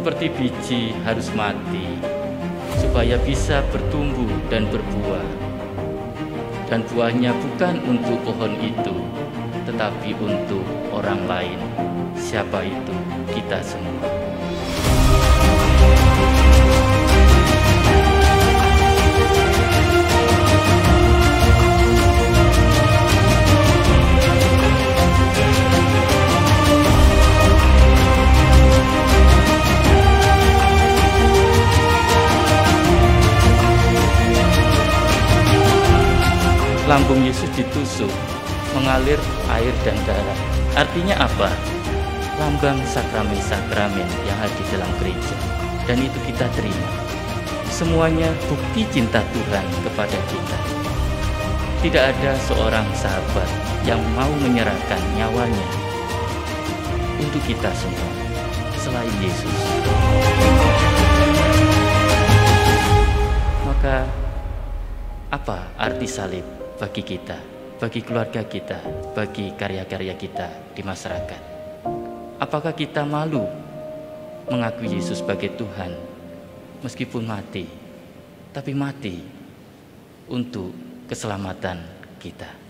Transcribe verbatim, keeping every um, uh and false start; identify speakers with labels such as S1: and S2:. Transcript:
S1: seperti biji harus mati supaya bisa bertumbuh dan berbuah. Dan buahnya bukan untuk pohon itu, tetapi untuk orang lain. Siapa itu? Kita semua. Lambung Yesus ditusuk, mengalir air dan darah. Artinya apa? Lambang sakramen-sakramen yang ada di dalam gereja. Dan itu kita terima. Semuanya bukti cinta Tuhan kepada kita. Tidak ada seorang sahabat yang mau menyerahkan nyawanya untuk kita semua selain Yesus. Maka apa arti salib bagi kita, bagi keluarga kita, bagi karya-karya kita di masyarakat? Apakah kita malu mengakui Yesus sebagai Tuhan meskipun mati, tapi mati untuk keselamatan kita?